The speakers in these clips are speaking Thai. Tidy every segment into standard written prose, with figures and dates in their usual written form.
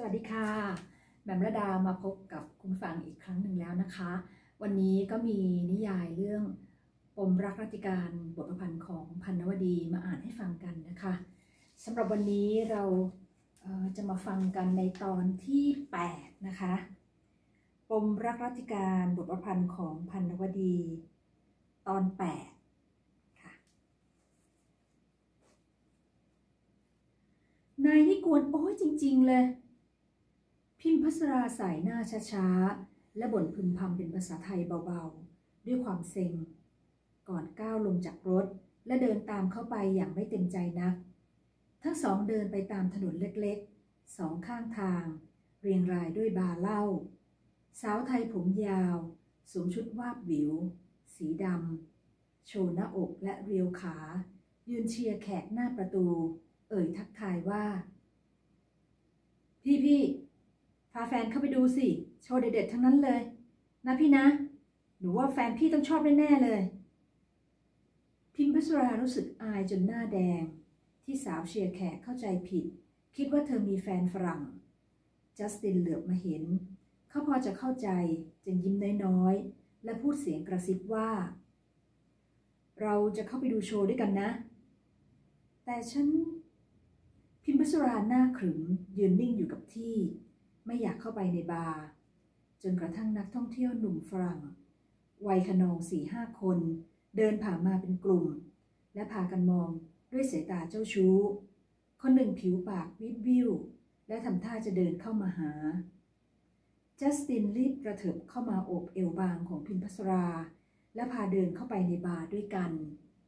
วัสดีค่ะแหม่มระดามาพบกับคุณฟังอีกครั้งหนึ่งแล้วนะคะวันนี้ก็มีนิยายเรื่องปมรักรัติการบทประพันธ์ของพันนวดีมาอ่านให้ฟังกันนะคะสำหรับวันนี้เราจะมาฟังกันในตอนที่8นะคะปมรักรัติการบทประพันธ์ของพันนวดีตอน8ค่ะนายนี่กวนโอ้ยจริงๆเลยพิมพ์พัสราสายหน้าช้าๆและบ่นพึมพำเป็นภาษาไทยเบาๆด้วยความเซ็งก่อนก้าวลงจากรถและเดินตามเข้าไปอย่างไม่เต็มใจนักทั้งสองเดินไปตามถนนเล็กๆสองข้างทางเรียงรายด้วยบาร์เหล้าสาวไทยผมยาวสวมชุดวาบหวิวสีดำโชว์หน้าอกและเรียวขายืนเชียร์แขกหน้าประตูเอ่ยทักทายว่าพี่พาแฟนเข้าไปดูสิโชว์เด็ดๆทั้งนั้นเลยนะพี่นะหนูว่าแฟนพี่ต้องชอบแน่ๆเลยพิมพ์พัสรารู้สึกอายจนหน้าแดงที่สาวเชียร์แขกเข้าใจผิดคิดว่าเธอมีแฟนฝรั่งจัสตินเหลือบมาเห็นเขาพอจะเข้าใจจึงยิ้มน้อยๆและพูดเสียงกระซิบว่าเราจะเข้าไปดูโชว์ด้วยกันนะแต่ฉันพิมพ์พัสราหน้าขรึมยืนนิ่งอยู่กับที่ไม่อยากเข้าไปในบาร์จนกระทั่งนักท่องเที่ยวหนุ่มฝรั่งวัยขนอง 4-5 คนเดินผ่านมาเป็นกลุ่มและพากันมองด้วยสายตาเจ้าชู้คนหนึ่งผิวปากวิบวิวและทำท่าจะเดินเข้ามาหาจัสตินรีบกระเถิบเข้ามาโอบเอวบางของพิมพ์พัสราและพาเดินเข้าไปในบาร์ด้วยกัน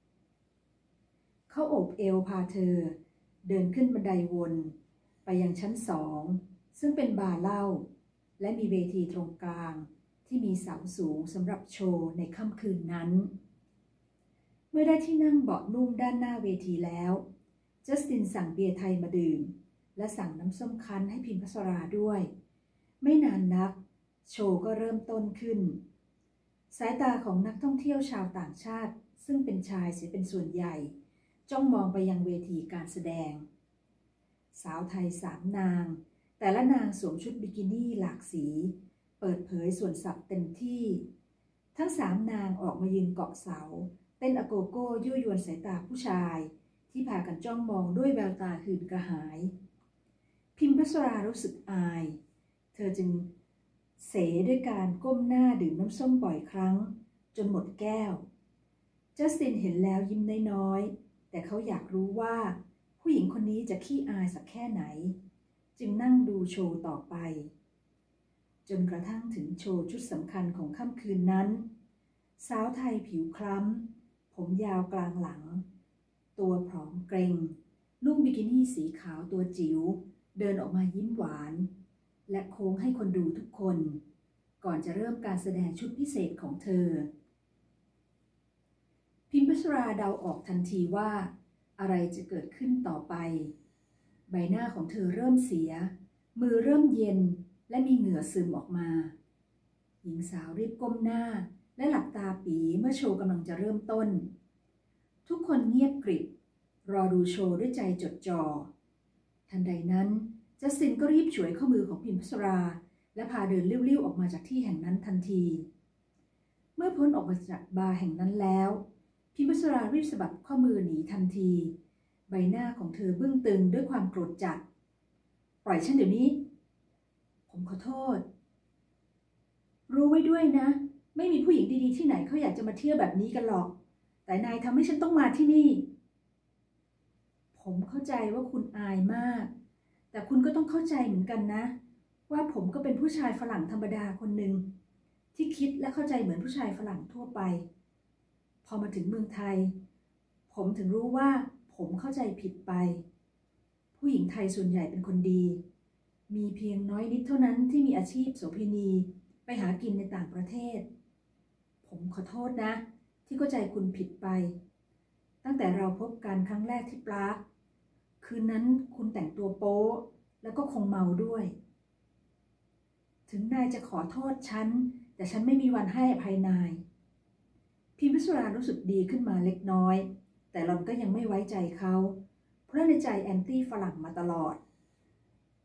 เขาโอบเอวพาเธอเดินขึ้นบันไดวนไปยังชั้น2ซึ่งเป็นบาร์เหล้าและมีเวทีตรงกลางที่มีเสาสูงสำหรับโชว์ในค่ำคืนนั้นเมื่อได้ที่นั่งเบาะนุ่มด้านหน้าเวทีแล้วจัสตินสั่งเบียร์ไทยมาดื่มและสั่งน้ำส้มคั้นให้พิมพ์พัสราด้วยไม่นานนักโชว์ก็เริ่มต้นขึ้นสายตาของนักท่องเที่ยวชาวต่างชาติซึ่งเป็นชายเสียเป็นส่วนใหญ่จ้องมองไปยังเวทีการแสดงสาวไทย3 นางแต่ละนางสวมชุดบิกินี่หลากสีเปิดเผยส่วนสับเต็มที่ทั้ง3 นางออกมายืนเกาะเสาเต้นอโกโก้ยั่วยวนสายตาผู้ชายที่พากันจ้องมองด้วยแววตาหื่นกระหายพิมพ์พัสรารู้สึกอายเธอจึงเสด้วยการก้มหน้าดื่มน้ำส้มบ่อยครั้งจนหมดแก้วจัสตินเห็นแล้วยิ้มน้อยๆแต่เขาอยากรู้ว่าผู้หญิงคนนี้จะขี้อายสักแค่ไหนจึงนั่งดูโชว์ต่อไปจนกระทั่งถึงโชว์ชุดสำคัญของค่ำคืนนั้นสาวไทยผิวคล้ำผมยาวกลางหลังตัวผอมเกร็งนุ่งบิกินี่สีขาวตัวจิ๋วเดินออกมายิ้มหวานและโค้งให้คนดูทุกคนก่อนจะเริ่มการแสดงชุดพิเศษของเธอพิมพ์พัสราเดาออกทันทีว่าอะไรจะเกิดขึ้นต่อไปใบหน้าของเธอเริ่มเสียมือเริ่มเย็นและมีเหงื่อซึมออกมาหญิงสาวรีบก้มหน้าและหลับตาปีเมื่อโชว์กำลังจะเริ่มต้นทุกคนเงียบกริบรอดูโชว์ด้วยใจจดจ่อทันใดนั้นจัสตินก็รีบฉวยข้อมือของพิมพ์พัสราและพาเดินเลี้ยวๆออกมาจากที่แห่งนั้นทันทีเมื่อพ้นออกมาจากบาร์แห่งนั้นแล้วพิมพ์พัสรารีบสะบัดข้อมือหนีทันทีใบหน้าของเธอบึ้งตึงด้วยความโกรธจัดปล่อยฉันเดี๋ยวนี้ผมขอโทษรู้ไว้ด้วยนะไม่มีผู้หญิงดีๆที่ไหนเขาอยากจะมาเที่ยวแบบนี้กันหรอกแต่นายทำให้ฉันต้องมาที่นี่ผมเข้าใจว่าคุณอายมากแต่คุณก็ต้องเข้าใจเหมือนกันนะว่าผมก็เป็นผู้ชายฝรั่งธรรมดาคนหนึ่งที่คิดและเข้าใจเหมือนผู้ชายฝรั่งทั่วไปพอมาถึงเมืองไทยผมถึงรู้ว่าผมเข้าใจผิดไปผู้หญิงไทยส่วนใหญ่เป็นคนดีมีเพียงน้อยนิดเท่านั้นที่มีอาชีพโสเภณีไปหากินในต่างประเทศผมขอโทษนะที่เข้าใจคุณผิดไปตั้งแต่เราพบกันครั้งแรกที่ปรากคืนนั้นคุณแต่งตัวโป๊แล้วก็คงเมาด้วยถึงนายจะขอโทษฉันแต่ฉันไม่มีวันให้อภัยนายพิมพ์พัสรารู้สึกดีขึ้นมาเล็กน้อยแต่หล่อนก็ยังไม่ไว้ใจเขาเพราะในใจแอนตี้ฝรั่งมาตลอด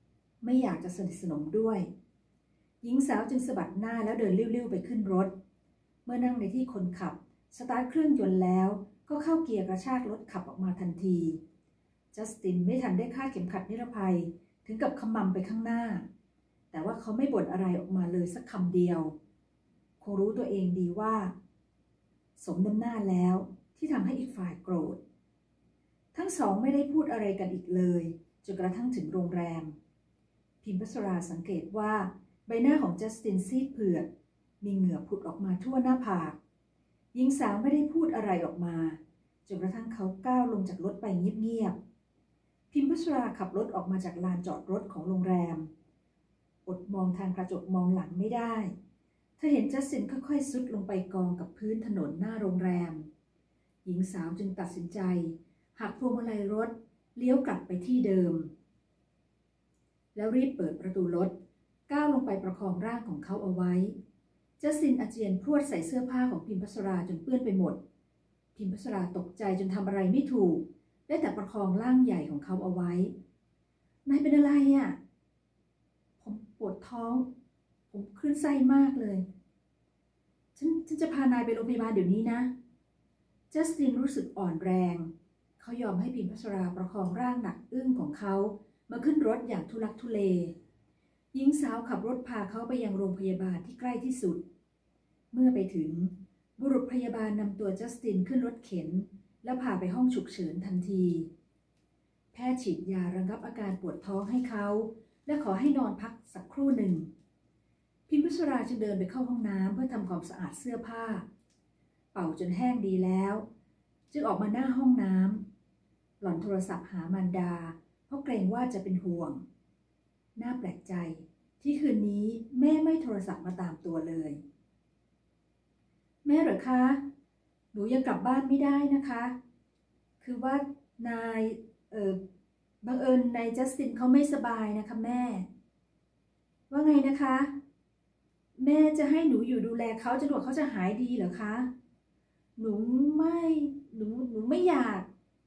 ไม่อยากจะสนิทสนมด้วยหญิงสาวจึงสะบัดหน้าแล้วเดินลิ้วๆไปขึ้นรถเมื่อนั่งในที่คนขับสตาร์ทเครื่องยนต์แล้วก็เข้าเกียร์กระชากรถขับออกมาทันทีจัสตินไม่ทันได้คาดเข็มขัดนิรภัยถึงกับขมำไปข้างหน้าแต่ว่าเขาไม่บ่นอะไรออกมาเลยสักคำเดียวคงรู้ตัวเองดีว่าสมน้ำหน้าแล้วที่ทำให้อีกฝ่ายโกรธทั้งสองไม่ได้พูดอะไรกันอีกเลยจนกระทั่งถึงโรงแรมพิมพ์พัสราสังเกตว่าใบหน้าของจัสตินซีดเผือดมีเหงื่อผุดออกมาทั่วหน้าผากหญิงสาวไม่ได้พูดอะไรออกมาจนกระทั่งเขาก้าวลงจากรถไปเงียบๆพิมพ์พัสราขับรถออกมาจากลานจอดรถของโรงแรมอดมองทางกระจกมองหลังไม่ได้เธอเห็นจัสตินค่อยๆซุดลงไปกองกับพื้นถนนหน้าโรงแรมหญิงสาวจึงตัดสินใจหักพวงมาลัยรถเลี้ยวกลับไปที่เดิมแล้วรีบเปิดประตูรถก้าวลงไปประคองร่างของเขาเอาไว้จัสตินอาเจียนพรวดใส่เสื้อผ้าของพิมพ์พัสราจนเปื้อนไปหมดพิมพ์พัสราตกใจจนทำอะไรไม่ถูกได้แต่ประคองร่างใหญ่ของเขาเอาไว้นายเป็นอะไรอ่ะผมปวดท้องผมคลื่นไส้มากเลยฉันจะพานายไปโรงพยาบาลเดี๋ยวนี้นะจัสตินรู้สึกอ่อนแรงเขายอมให้พิมพ์พัสราประคองร่างหนักอึ้งของเขามาขึ้นรถอย่างทุลักทุเลหญิงสาวขับรถพาเขาไปยังโรงพยาบาลที่ใกล้ที่สุดเมื่อไปถึงบุรุษพยาบาลนำตัวจัสตินขึ้นรถเข็นแล้วพาไปห้องฉุกเฉินทันทีแพทย์ฉีดยาระงับอาการปวดท้องให้เขาและขอให้นอนพักสักครู่หนึ่งพิมพ์พัสราจึงเดินไปเข้าห้องน้ำเพื่อทำความสะอาดเสื้อผ้าเป่าจนแห้งดีแล้วจึงออกมาหน้าห้องน้ำหล่อนโทรศัพท์หามารดาเพราะเกรงว่าจะเป็นห่วงน่าแปลกใจที่คืนนี้แม่ไม่โทรศัพท์มาตามตัวเลยแม่เหรอคะหนูยังกลับบ้านไม่ได้นะคะคือว่านายบังเอิญนายจัสตินเขาไม่สบายนะคะแม่ว่าไงนะคะแม่จะให้หนูอยู่ดูแลเขาจนกว่าเขาจะหายดีเหรอคะหนูไม่อยาก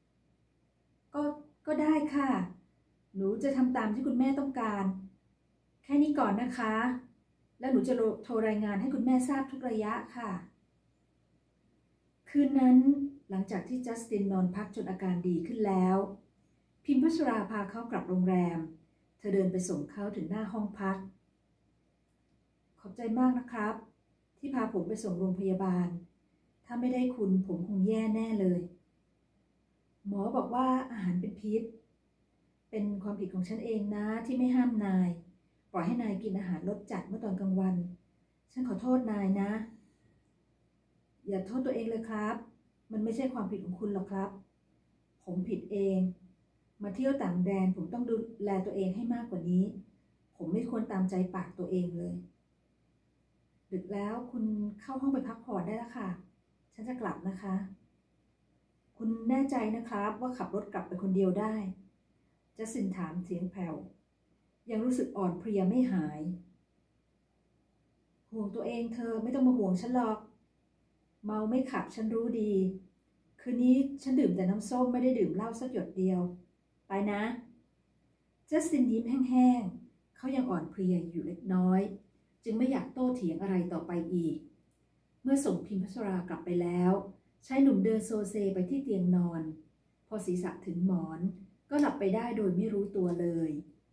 ก็ได้ค่ะหนูจะทำตามที่คุณแม่ต้องการแค่นี้ก่อนนะคะแล้วหนูจะโทรรายงานให้คุณแม่ทราบทุกระยะค่ะคืนนั้นหลังจากที่จัสตินนอนพักจนอาการดีขึ้นแล้วพิมพ์พัสราพาเขากลับโรงแรมเธอเดินไปส่งเขาถึงหน้าห้องพักขอบใจมากนะครับที่พาผมไปส่งโรงพยาบาลถ้าไม่ได้คุณผมคงแย่แน่เลยหมอบอกว่าอาหารเป็นพิษเป็นความผิดของฉันเองนะที่ไม่ห้ามนายปล่อยให้นายกินอาหารรสจัดเมื่อตอนกลางวันฉันขอโทษนายนะอย่าโทษตัวเองเลยครับมันไม่ใช่ความผิดของคุณหรอกครับผมผิดเองมาเที่ยวต่างแดนผมต้องดูแลตัวเองให้มากกว่านี้ผมไม่ควรตามใจปากตัวเองเลยดึกแล้วคุณเข้าห้องไปพักผ่อนได้แล้วค่ะฉันจะกลับนะคะคุณแน่ใจนะครับว่าขับรถกลับไปคนเดียวได้จัสตินถามเสียงแผ่วยังรู้สึกอ่อนเพลียไม่หายห่วงตัวเองเธอไม่ต้องมาห่วงฉันหรอกเมาไม่ขับฉันรู้ดีคืนนี้ฉันดื่มแต่น้ำส้มไม่ได้ดื่มเหล้าสักหยดเดียวไปนะจัสตินยิ้มแห้งๆเขายังอ่อนเพลียอยู่เล็กน้อยจึงไม่อยากโต้เถียงอะไรต่อไปอีกเมื่อส่งพิมพ์พัสรากลับไปแล้วชายหนุ่มเดินโซเซไปที่เตียงนอนพอศีรษะถึงหมอนก็หลับไปได้โดยไม่รู้ตัวเลย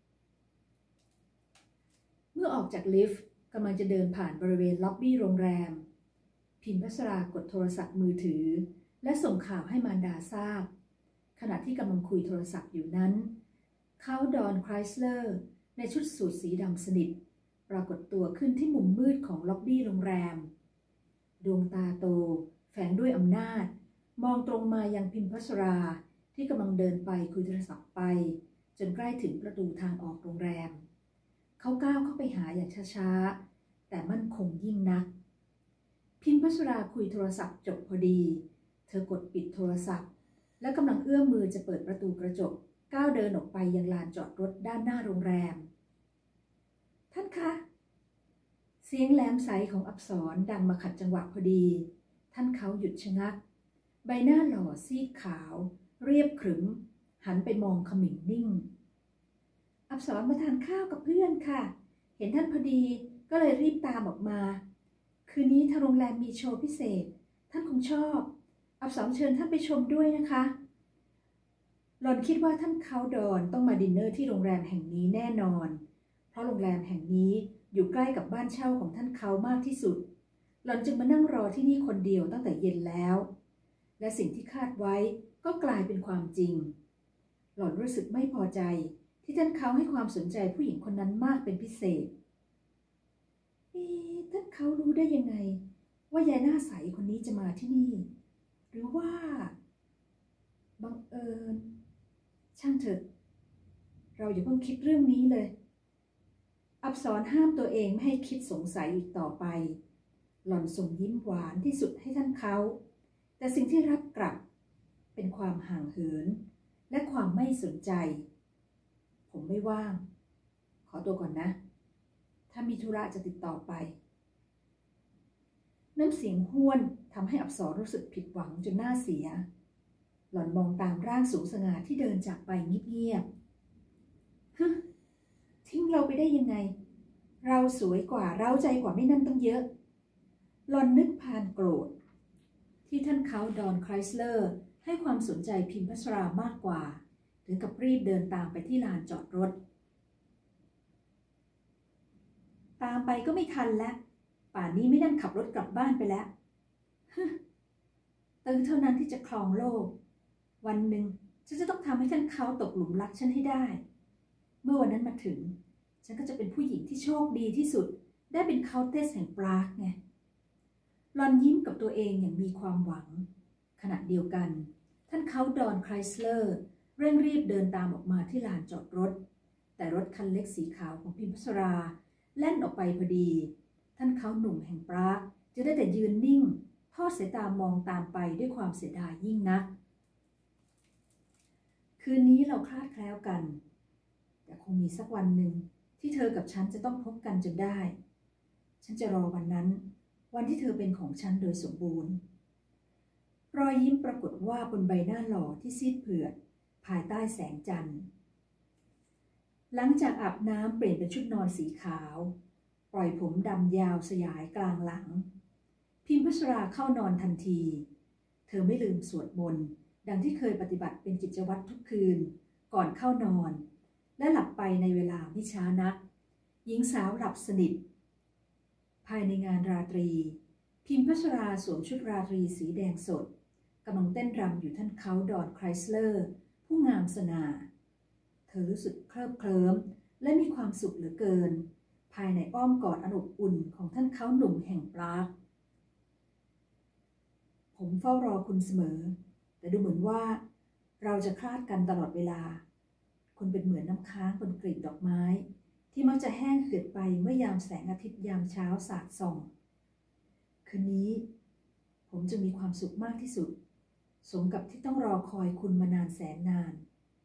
เมื่อออกจากลิฟต์กำลังจะเดินผ่านบริเวณล็อบบี้โรงแรมพิมพ์พัสรากดโทรศัพท์มือถือและส่งข่าวให้มารดาทราบขณะที่กำลังคุยโทรศัพท์อยู่นั้นเขาดอนไครสเลอร์ในชุดสูทสีดำสนิทปรากฏตัวขึ้นที่มุมมืดของล็อบบี้โรงแรมดวงตาโตแฝงด้วยอำนาจมองตรงมายังพิมพ์พัสราที่กำลังเดินไปคุยโทรศัพท์ไปจนใกล้ถึงประตูทางออกโรงแรมเขาก้าวเข้าไปหาอย่างช้าๆแต่มั่นคงยิ่งนักพิมพ์พัสราคุยโทรศัพท์จบพอดีเธอกดปิดโทรศัพท์และกำลังเอื้อมมือจะเปิดประตูกระจกก้าวเดินออกไปยังลานจอดรถด้านหน้าโรงแรมท่านคะเสียงแหลมใสของอักษรดังมาขัดจังหวะพอดีท่านเขาหยุดชะงักใบหน้าหล่อซีดขาวเรียบขรึมหันไปมองเขม่งนิ่งออับสรมาทานข้าวกับเพื่อนค่ะเห็นท่านพอดีก็เลยรีบตามออกมาคืนนี้ทางโรงแรมมีโชว์พิเศษท่านคงชอบอับสรเชิญท่านไปชมด้วยนะคะหล่อนคิดว่าท่านเขาดอนต้องมาดินเนอร์ที่โรงแรมแห่งนี้แน่นอนเพราะโรงแรมแห่งนี้อยู่ใกล้กับบ้านเช่าของท่านเขามากที่สุดหล่อนจึงมานั่งรอที่นี่คนเดียวตั้งแต่เย็นแล้วและสิ่งที่คาดไว้ก็กลายเป็นความจริงหล่อนรู้สึกไม่พอใจที่ท่านเขาให้ความสนใจผู้หญิงคนนั้นมากเป็นพิเศษท่านเขารู้ได้ยังไงว่ายายหน้าใสคนนี้จะมาที่นี่หรือว่าบังเอิญช่างเถอะเราอย่าเพิ่งคิดเรื่องนี้เลยอับสรห้ามตัวเองไม่ให้คิดสงสัยอีกต่อไปหล่อนส่งยิ้มหวานที่สุดให้ท่านเขาแต่สิ่งที่รับกลับเป็นความห่างเหินและความไม่สนใจผมไม่ว่างขอตัวก่อนนะถ้ามีธุระจะติดต่อไปน้ำเสียงห้วนทำให้อับสรรู้สึกผิดหวังจนหน้าเสียหล่อนมองตามร่างสูงสง่าที่เดินจากไปเงียบๆทิ้งเราไปได้ยังไงเราสวยกว่าเราใจกว่าไม่นั่นตั้งเยอะหล่อนนึกพานโกรธที่ท่านเขาดอนไครสเลอร์ให้ความสนใจพิมพ์พัชรามากกว่าถึงกับรีบเดินตามไปที่ลานจอดรถตามไปก็ไม่ทันแล้วป่านนี้ไม่นั่นขับรถกลับบ้านไปแล้วตื่นเท่านั้นที่จะครองโลกวันหนึ่งฉันจะต้องทำให้ท่านเขาตกหลุมรักฉันให้ได้เมื่อวันนั้นมาถึงฉันก็จะเป็นผู้หญิงที่โชคดีที่สุดได้เป็นเคาน์เทสแห่งปรากไงหล่อนยิ้มกับตัวเองอย่างมีความหวังขณะเดียวกันท่านเขาดอนไครสเลอร์เร่งรีบเดินตามออกมาที่ลานจอดรถแต่รถคันเล็กสีขาวของพิมพัชราแล่นออกไปพอดีท่านเขาหนุ่มแห่งปรากจะได้แต่ยืนนิ่งทอดสายตามองตามไปด้วยความเสียดายยิ่งนักคืนนี้เราคลาดแคล้วกันแต่คงมีสักวันหนึ่งที่เธอกับฉันจะต้องพบกันจนได้ฉันจะรอวันนั้นวันที่เธอเป็นของฉันโดยสมบูรณ์รอยยิ้มปรากฏว่าบนใบหน้าหล่อที่ซีดเผือดภายใต้แสงจันทร์หลังจากอาบน้ำเปลี่ยนเป็นชุดนอนสีขาวปล่อยผมดำยาวสยายกลางหลังพิมพัชราเข้านอนทันทีเธอไม่ลืมสวดมนต์ดังที่เคยปฏิบัติเป็นกิจวัตรทุกคืนก่อนเข้านอนและหลับไปในเวลาไม่ช้านักหญิงสาวหลับสนิทภายในงานราตรีพิมพัชราสวมชุดราตรีสีแดงสดกำลังเต้นรำอยู่ท่านเขาดอนไครสเลอร์ผู้งามสง่าเธอรู้สึกเคลิบเคลิ้มและมีความสุขเหลือเกินภายในอ้อมกอดอันอบอุ่นของท่านเขาหนุ่มแห่งปรากผมเฝ้ารอคุณเสมอแต่ดูเหมือนว่าเราจะคลาดกันตลอดเวลาคุณเป็นเหมือนน้ำค้างบนกลีบดอกไม้ที่มักจะแห้งเหือดไปเมื่อยามแสงอาทิตย์ยามเช้าสาดส่องคืนนี้ผมจะมีความสุขมากที่สุดสมกับที่ต้องรอคอยคุณมานานแสนนาน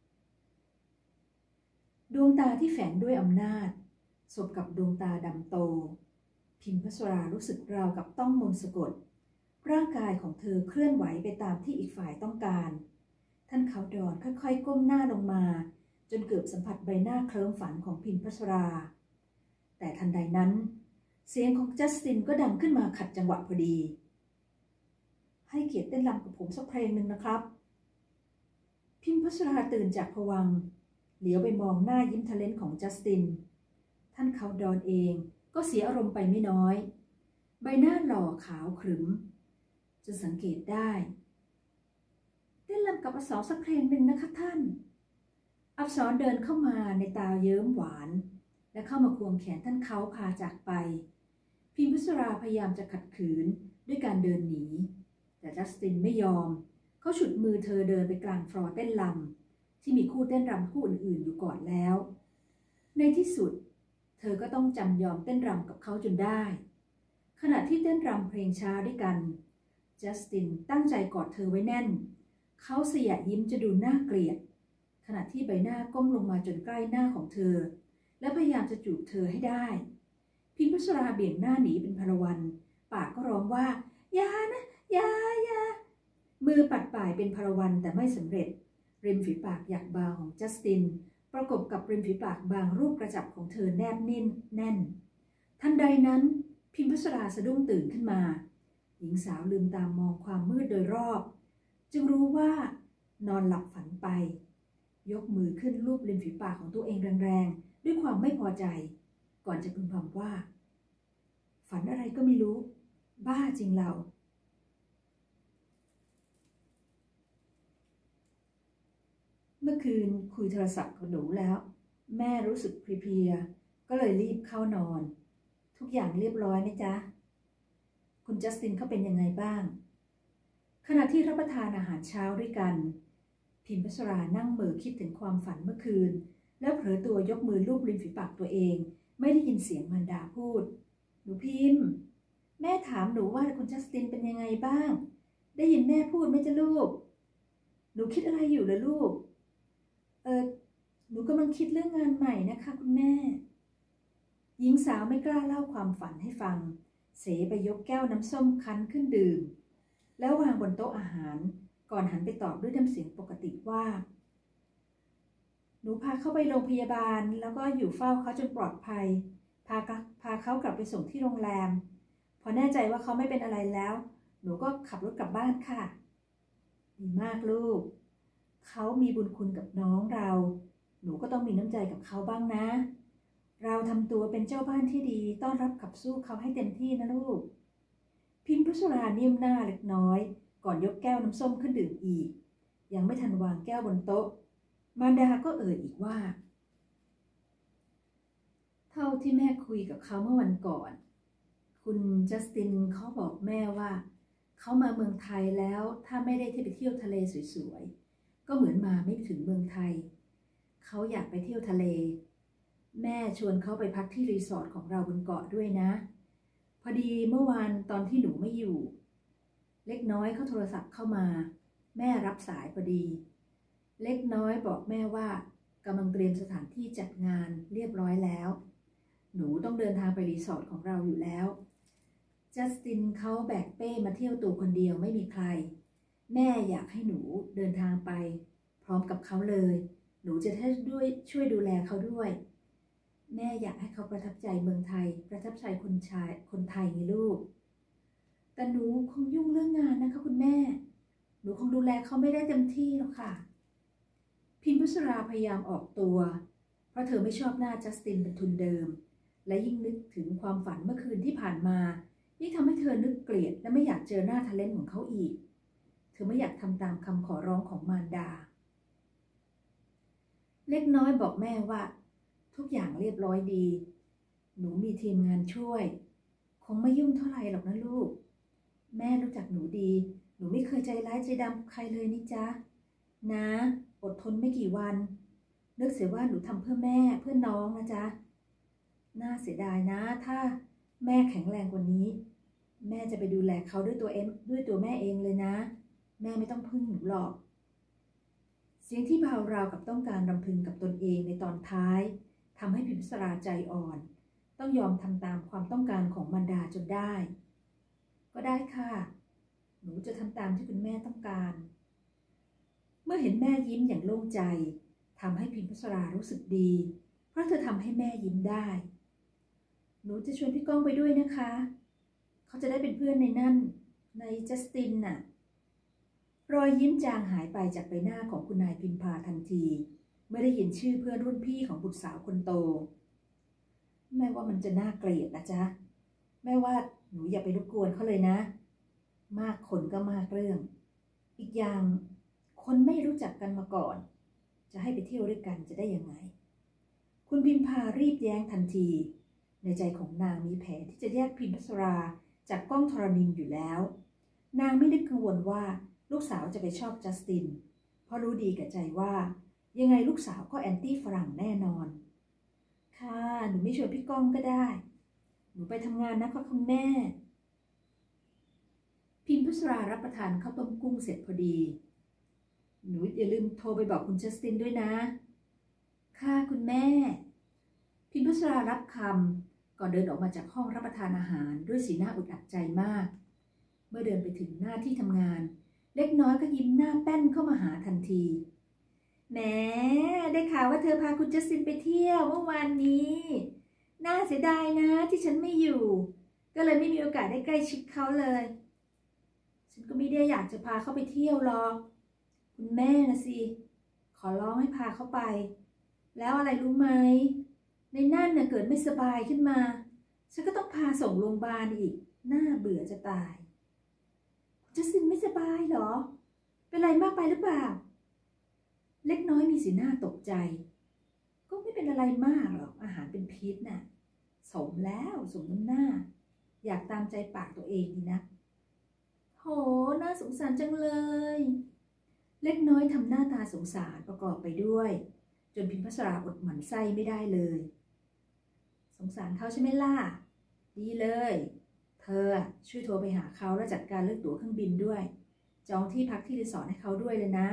ดวงตาที่แฝงด้วยอำนาจสบกับดวงตาดำโตพิมพัชรารู้สึกราวกับต้องมนต์สะกดร่างกายของเธอเคลื่อนไหวไปตามที่อีกฝ่ายต้องการท่านเขาดอนค่อยๆก้มหน้าลงมาจนเกือบสัมผัสใบหน้าเคลิ้มฝันของพิมพัชราแต่ทันใดนั้นเสียงของจัสตินก็ดังขึ้นมาขัดจังหวะพอดีให้เกียรติเต้นรำกับผมสักเพลงหนึ่งนะครับพิมพัชราตื่นจากภวังค์เหลียวไปมองหน้ายิ้มทะเลนของจัสตินท่านเขาดอนเองก็เสียอารมณ์ไปไม่น้อยใบหน้าหล่อขาวขรึมจะสังเกตได้เต้นรำกับอับสรสักเพลงหนึ่งนะคะท่านอับสรเดินเข้ามาในตาเยิ้มหวานและเข้ามาควงแขนท่านเขาพาจากไปพิมพัชราพยายามจะขัดขืนด้วยการเดินหนีแต่จัสตินไม่ยอมเขาฉุดมือเธอเดินไปกลางฟลอร์เต้นรำที่มีคู่เต้นรำคู่อื่นๆอยู่ก่อนแล้วในที่สุดเธอก็ต้องจำยอมเต้นรำกับเขาจนได้ขณะที่เต้นรำเพลงช้าด้วยกันจัสตินตั้งใจกอดเธอไว้แน่นเขาเสียยิ้มจะดูน่าเกลียดขณะที่ใบหน้าก้มลงมาจนใกล้หน้าของเธอและพยายามจะจูบเธอให้ได้พิมพัชราเบี่ยงหน้าหนีเป็นพลวันปากก็ร้องว่าอย่านะอย่ามือปัดป่ายเป็นพลวันแต่ไม่สำเร็จริมฝีปากหยักบางของจัสตินปประกบกับริมฝีปากบางรูปกระจับของเธอแนบแน่นทันใดนั้นพิมพ์พัชราสะดุ้งตื่นขึ้นมาหญิงสาวลืมตามองความมืดโดยรอบจึงรู้ว่านอนหลับฝันไปยกมือขึ้นลูบริมฝีปากของตัวเองแรงๆด้วยความไม่พอใจก่อนจะพึมพำว่าฝันอะไรก็ไม่รู้บ้าจริงเราเมื่อคืนคุยโทรศัพท์กับหนูแล้วแม่รู้สึกเพลียๆก็เลยรีบเข้านอนทุกอย่างเรียบร้อยไหมจ๊ะคุณจัสตินเขาเป็นยังไงบ้างขณะที่รับประทานอาหารเช้าด้วยกันพิมพ์พัชรานั่งเหม่อคิดถึงความฝันเมื่อคืนแล้วเผลอตัวยกมือลูบริมฝีปากตัวเองไม่ได้ยินเสียงมารดาพูดหนูพิมพ์แม่ถามหนูว่าคุณจัสตินเป็นยังไงบ้างได้ยินแม่พูดไหมจ๊ะลูกหนูคิดอะไรอยู่ล่ะลูกหนูกำลังคิดเรื่องงานใหม่นะคะคุณแม่หญิงสาวไม่กล้าเล่าความฝันให้ฟังเสไปยกแก้วน้ำส้มคั้นขึ้นดื่มแล้ววางบนโต๊ะอาหารก่อนหันไปตอบด้วยน้ำเสียงปกติว่าหนูพาเขาไปโรงพยาบาลแล้วก็อยู่เฝ้าเขาจนปลอดภัยพาเขากลับไปส่งที่โรงแรมพอแน่ใจว่าเขาไม่เป็นอะไรแล้วหนูก็ขับรถกลับบ้านค่ะดีมากลูกเขามีบุญคุณกับน้องเราหนูก็ต้องมีน้ำใจกับเขาบ้างนะเราทำตัวเป็นเจ้าบ้านที่ดีต้อนรับขับสู้เขาให้เต็มที่นะลูกพิมพ์พัชรานิ่มหน้าเล็กน้อยก่อนยกแก้วน้ำส้มขึ้นดื่มอีกยังไม่ทันวางแก้วบนโต๊ะมารดาก็เอ่ยอีกว่าเท่าที่แม่คุยกับเขาเมื่อวันก่อนคุณจัสตินเขาบอกแม่ว่าเขามาเมืองไทยแล้วถ้าไม่ได้ไปเที่ยวทะเลสวยๆก็เหมือนมาไม่ถึงเมืองไทยเขาอยากไปเที่ยวทะเลแม่ชวนเขาไปพักที่รีสอร์ทของเราบนเกาะด้วยนะพอดีเมื่อวานตอนที่หนูไม่อยู่เล็กน้อยเขาโทรศัพท์เข้ามาแม่รับสายพอดีเล็กน้อยบอกแม่ว่ากำลังเตรียมสถานที่จัดงานเรียบร้อยแล้วหนูต้องเดินทางไปรีสอร์ทของเราอยู่แล้วจัสตินเขาแบกเป้มาเที่ยวตัวคนเดียวไม่มีใครแม่อยากให้หนูเดินทางไปพร้อมกับเขาเลยหนูจะได้ช่วยดูแลเขาด้วยแม่อยากให้เขาประทับใจเมืองไทยประทับใจคนไทยไงลูกแต่หนูคงยุ่งเรื่องงานนะคะคุณแม่หนูคงดูแลเขาไม่ได้เต็มที่หรอกค่ะพิมพ์พัชราพยายามออกตัวเพราะเธอไม่ชอบหน้าจัสตินเป็นทุนเดิมและยิ่งนึกถึงความฝันเมื่อคืนที่ผ่านมายิ่งทำให้เธอนึกเกลียดและไม่อยากเจอหน้าทะเลนของเขาอีกเธอไม่อยากทำตามคำขอร้องของมารดาเล็กน้อยบอกแม่ว่าทุกอย่างเรียบร้อยดีหนูมีทีมงานช่วยคงไม่ยุ่งเท่าไหร่หรอกนะลูกแม่รู้จักหนูดีหนูไม่เคยใจร้ายใจดำใครเลยนี่จ๊ะนะอดทนไม่กี่วันนึกเสียว่าหนูทำเพื่อแม่เพื่อน้องนะจ๊ะน่าเสียดายนะถ้าแม่แข็งแรงกว่านี้แม่จะไปดูแลเขาด้วยตัวแม่เองเลยนะแม่ไม่ต้องพึ่งหนูหรอกเสียงที่เบาราวกับต้องการรำพึงกับตนเองในตอนท้ายทำให้พิมพ์สราใจอ่อนต้องยอมทำตามความต้องการของมารดาจนได้ก็ได้ค่ะหนูจะทำตามที่คุณแม่ต้องการเมื่อเห็นแม่ยิ้มอย่างโล่งใจทำให้พิมพ์สรารู้สึกดีเพราะเธอทำให้แม่ยิ้มได้หนูจะชวนพี่ก้องไปด้วยนะคะเขาจะได้เป็นเพื่อนในจัสตินน่ะรอยยิ้มจางหายไปจากใบหน้าของคุณนายพิมพาทันทีเมื่อได้ยินชื่อเพื่อนรุ่นพี่ของบุตรสาวคนโตแม่ว่ามันจะน่าเกลียดนะจ๊ะแม่ว่าหนูอย่าไปรบกวนเขาเลยนะมากคนก็มากเรื่องอีกอย่างคนไม่รู้จักกันมาก่อนจะให้ไปเที่ยวด้วยกันจะได้ยังไงคุณพิมพารีบแย้งทันทีในใจของนางมีแผนที่จะแยกพิมพัชราจากก้องธรณินอยู่แล้วนางไม่ได้กังวลว่าลูกสาวจะไปชอบจัสตินเพราะรู้ดีกับใจว่ายังไงลูกสาวก็แอนตี้ฝรั่งแน่นอนค่ะหนูไม่ชวนพี่ก้องก็ได้หนูไปทำงานนะคะคุณแม่พิมพัชรารับประทานข้าวต้มกุ้งเสร็จพอดีหนูอย่าลืมโทรไปบอกคุณจัสตินด้วยนะค่ะคุณแม่พิมพัชรารับคำก่อนเดินออกมาจากห้องรับประทานอาหารด้วยสีหน้าอึดอัดใจมากเมื่อเดินไปถึงหน้าที่ทำงานเล็กน้อยก็ยิ้มหน้าแป้นเข้ามาหาทันทีแหมได้ข่าวว่าเธอพาคุณจัสตินไปเที่ยวเมื่อวานนี้น่าเสียดายนะที่ฉันไม่อยู่ก็เลยไม่มีโอกาสได้ใกล้ชิดเขาเลยฉันก็ไม่ได้อยากจะพาเขาไปเที่ยวหรอกคุณแม่นะสิขอร้องให้พาเขาไปแล้วอะไรรู้ไหมในนั่นน่ะเกิดไม่สบายขึ้นมาฉันก็ต้องพาส่งโรงพยาบาลอีกน่าเบื่อจะตายคุณจัสตินไม่สบายเหรอเป็นไรมากไปหรือเปล่าเล็กน้อยมีสีหน้าตกใจก็ไม่เป็นอะไรมากหรอกอาหารเป็นพิษน่ะสมแล้วสมน้ำหน้าอยากตามใจปากตัวเองดีนะโหน่าสงสารจังเลยเล็กน้อยทำหน้าตาสงสารประกอบไปด้วยจนพิมพัสราอดหมั่นไส้ไม่ได้เลยสงสารเขาใช่ไหมล่ะดีเลยเธอช่วยโทรไปหาเขาแล้วจัดการเรื่องตั๋วเครื่องบินด้วยจองที่พักที่รีสอร์ทให้เขาด้วยเลยนะ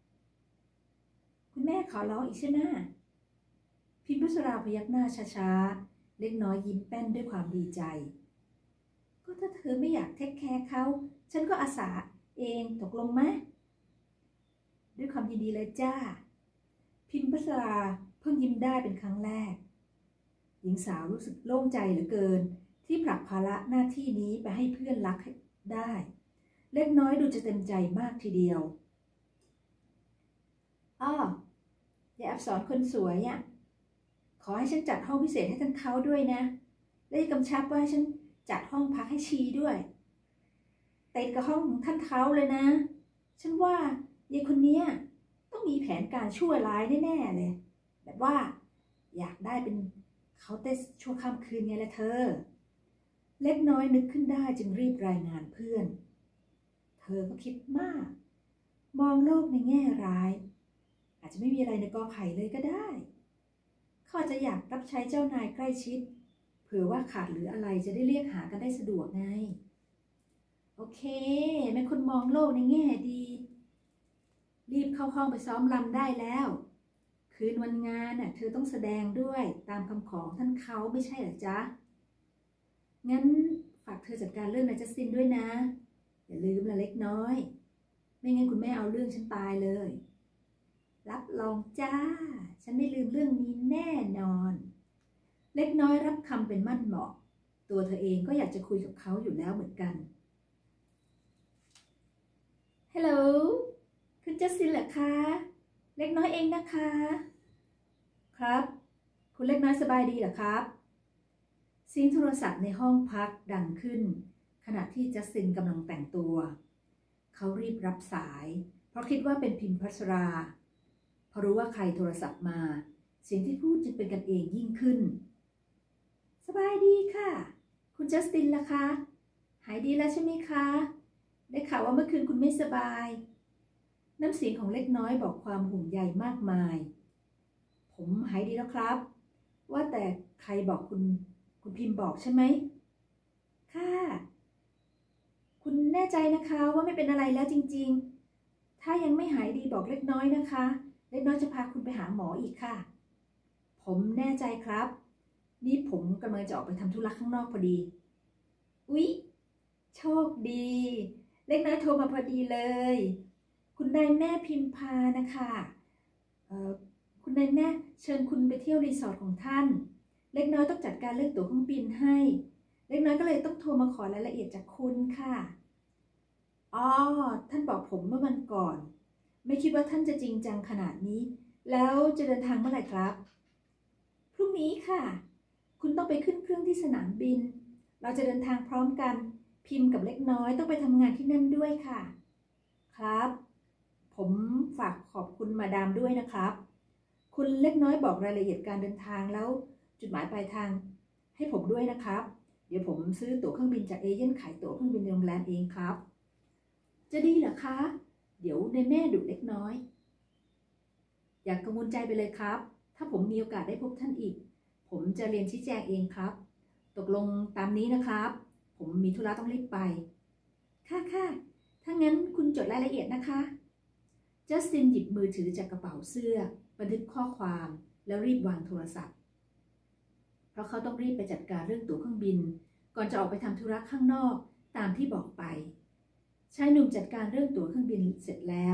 คุณแม่ขอร้องอีกใช่ไหมพิมพัสราพยักหน้าช้าๆเล็กน้อยยิ้มแป้นด้วยความดีใจก็ถ้าเธอไม่อยากเทคแคร์เขาฉันก็อาสาเองตกลงไหมด้วยความยินดีเลยจ้าพิมพัสราเพิ่งยิ้มได้เป็นครั้งแรกหญิงสาวรู้สึกโล่งใจเหลือเกินที่ผลักภาระหน้าที่นี้ไปให้เพื่อนรักได้เล็กน้อยดูจะเต็มใจมากทีเดียวอ้อยายอับสรคนสวยอ่ะขอให้ฉันจัดห้องพิเศษให้ท่านเขาด้วยนะและกำชับว่าฉันจัดห้องพักให้ชีด้วยติดกับห้องของท่านเขาเลยนะฉันว่ายายคนนี้ต้องมีแผนการชั่วร้ายแน่ๆเลยแบบว่าอยากได้เป็นเขาเต้ชั่วข้ามคืนไงล่ะเธอเล็กน้อยนึกขึ้นได้จึงรีบรายงานเพื่อนเธอก็คิดมากมองโลกในแง่ร้ายอาจจะไม่มีอะไรในกอไผ่เลยก็ได้เขาอาจจะอยากรับใช้เจ้านายใกล้ชิดเผื่อว่าขาดหรืออะไรจะได้เรียกหากันได้สะดวกไงโอเคแม่คนมองโลกในแง่ดีรีบเข้าห้องไปซ้อมรำได้แล้วคืนวันงานน่ะเธอต้องแสดงด้วยตามคำขอท่านเขาไม่ใช่เหรอจ๊ะงั้นฝากเธอจัดการเรื่องนายจัสตินด้วยนะอย่าลืมละเล็กน้อยไม่งั้นคุณแม่เอาเรื่องฉันตายเลยรับรองจ้าฉันไม่ลืมเรื่องนี้แน่นอนเล็กน้อยรับคำเป็นมั่นเหมาะตัวเธอเองก็อยากจะคุยกับเขาอยู่แล้วเหมือนกันฮัลโหลคุณจัสตินเหรอคะเล็กน้อยเองนะคะครับคุณเล็กน้อยสบายดีเหรอครับเสียงโทรศัพท์ในห้องพักดังขึ้นขณะที่จัสตินกำลังแต่งตัวเขารีบรับสายเพราะคิดว่าเป็นพิมพัสราพอรู้ว่าใครโทรศัพท์มาเสียงที่พูดจึงเป็นกันเองยิ่งขึ้นสบายดีค่ะคุณจัสตินล่ะคะหายดีแล้วใช่ไหมคะได้ข่าวว่าเมื่อคืนคุณไม่สบายน้ำเสียงของเล็กน้อยบอกความห่วงใยมากมายผมหายดีแล้วครับว่าแต่ใครบอกคุณพิมพ์บอกใช่ไหมค่ะคุณแน่ใจนะคะว่าไม่เป็นอะไรแล้วจริงๆถ้ายังไม่หายดีบอกเล็กน้อยนะคะเล็กน้อยจะพาคุณไปหาหมออีกค่ะผมแน่ใจครับนี่ผมกำลังจะออกไปทำธุระข้างนอกพอดีอุ๊ยโชคดีเล็กน้อยโทรมาพอดีเลยคุณนายแม่พิมพานะคะคุณนายแม่เชิญคุณไปเที่ยวรีสอร์ทของท่านเล็กน้อยต้องจัดการเรื่องตั๋วเครื่องบินให้เล็กน้อยก็เลยต้องโทรมาขอรายละเอียดจากคุณค่ะอ๋อท่านบอกผมเมื่อวันก่อนไม่คิดว่าท่านจะจริงจังขนาดนี้แล้วจะเดินทางเมื่อไหร่ครับพรุ่งนี้ค่ะคุณต้องไปขึ้นเครื่องที่สนามบินเราจะเดินทางพร้อมกันพิมพ์กับเล็กน้อยต้องไปทำงานที่นั่นด้วยค่ะครับผมฝากขอบคุณมาดามด้วยนะครับคุณเล็กน้อยบอกรายละเอียดการเดินทางแล้วจุดหมายปลายทางให้ผมด้วยนะครับเดี๋ยวผมซื้อตั๋วเครื่องบินจากเอเย่นขายตั๋วเครื่องบินในโรงแรมเองครับจะดีเหรอคะเดี๋ยวในแม่ดุเล็กน้อยอย่ากังวลใจไปเลยครับถ้าผมมีโอกาสได้พบท่านอีกผมจะเรียนชี้แจงเองครับตกลงตามนี้นะครับผมมีธุระต้องรีบไปค่ะถ้างั้นคุณจดรายละเอียดนะคะจัสตินหยิบมือถือจากกระเป๋าเสื้อบันทึกข้อความแล้วรีบวางโทรศัพท์เพราะเขาต้องรีบไปจัดการเรื่องตั๋วเครื่องบินก่อนจะออกไปทำธุระข้างนอกตามที่บอกไปชายหนุ่มจัดการเรื่องตั๋วเครื่องบินเสร็จแล้วรี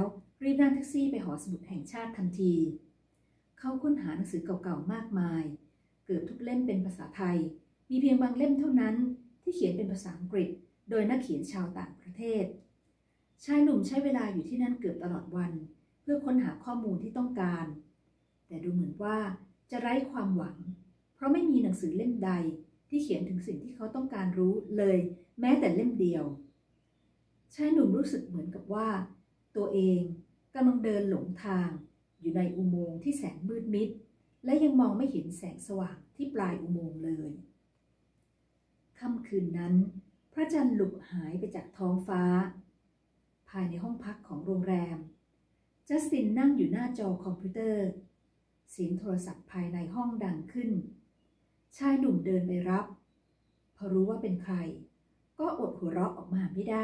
รีบนั่งแท็กซี่ไปหอสมุดแห่งชาติทันทีเขาค้นหาหนังสือเก่าๆมากมายเกือบทุกเล่มเป็นภาษาไทยมีเพียงบางเล่มเท่านั้นที่เขียนเป็นภาษาอังกฤษโดยนักเขียนชาวต่างประเทศชายหนุ่มใช้เวลาอยู่ที่นั่นเกือบตลอดวันเพื่อค้นหาข้อมูลที่ต้องการแต่ดูเหมือนว่าจะไร้ความหวังเพราะไม่มีหนังสือเล่มใดที่เขียนถึงสิ่งที่เขาต้องการรู้เลยแม้แต่เล่มเดียวชายหนุ่มรู้สึกเหมือนกับว่าตัวเองกำลังเดินหลงทางอยู่ในอุโมงค์ที่แสนมืดมิดและยังมองไม่เห็นแสงสว่างที่ปลายอุโมงค์เลยค่ำคืนนั้นพระจันทร์หลุดหายไปจากท้องฟ้าภายในห้องพักของโรงแรมจัสตินนั่งอยู่หน้าจอคอมพิวเตอร์เสียงโทรศัพท์ภายในห้องดังขึ้นชายหนุ่มเดินไปรับพอรู้ว่าเป็นใครก็อดหัวเราะออกมาไม่ได้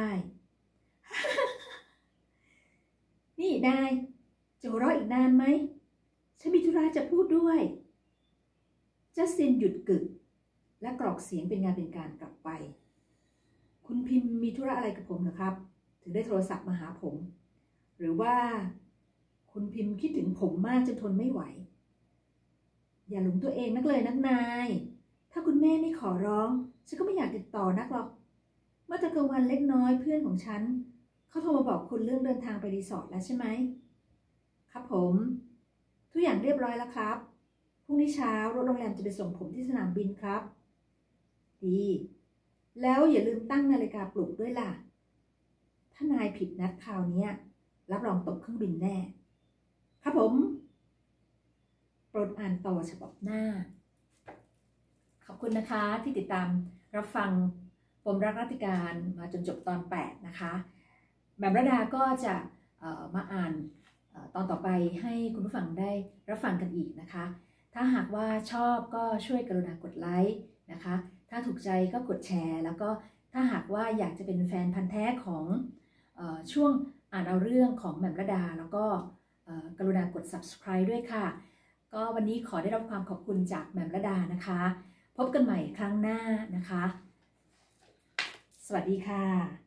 นี่นายจะหัวเราะอีกนานไหมฉันมีธุระจะพูดด้วยจัสตินหยุดกึกและกรอกเสียงเป็นงานเป็นการกลับไปคุณพิมพ์มีธุระอะไรกับผมเหรอครับถึงได้โทรศัพท์มาหาผมหรือว่าคุณพิมพ์คิดถึงผมมากจนทนไม่ไหวอย่าหลงตัวเองนักเลยนักนายถ้าคุณแม่ไม่ขอร้องฉันก็ไม่อยากติดต่อนักหรอกเมื่อตอนกลางวันเล็กน้อยเพื่อนของฉันเขาโทรมาบอกคุณเรื่องเดินทางไปรีสอร์ทแล้วใช่ไหมครับผมทุกอย่างเรียบร้อยแล้วครับพรุ่งนี้เช้ารถโรงแรมจะไปส่งผมที่สนามบินครับดีแล้วอย่าลืมตั้งนาฬิกาปลุกด้วยล่ะถ้านายผิดนัดคราวนี้รับรองตกเครื่องบินแน่ครับผมโปรดอ่านต่อฉบับหน้าขอบคุณนะคะที่ติดตามรับฟังปมรักรัติการมาจนจบตอน8นะคะแหม่มระดาก็จะมาอ่านตอนต่อไปให้คุณผู้ฟังได้รับฟังกันอีกนะคะถ้าหากว่าชอบก็ช่วยกรุณากดไลค์นะคะถ้าถูกใจก็กดแชร์แล้วก็ถ้าหากว่าอยากจะเป็นแฟนพันธุ์แท้ของช่วงอ่านเอาเรื่องของแหม่มระดาแล้วก็กรุณากด subscribe ด้วยค่ะก็วันนี้ขอได้รับความขอบคุณจากแหม่มระดานะคะพบกันใหม่ครั้งหน้านะคะสวัสดีค่ะ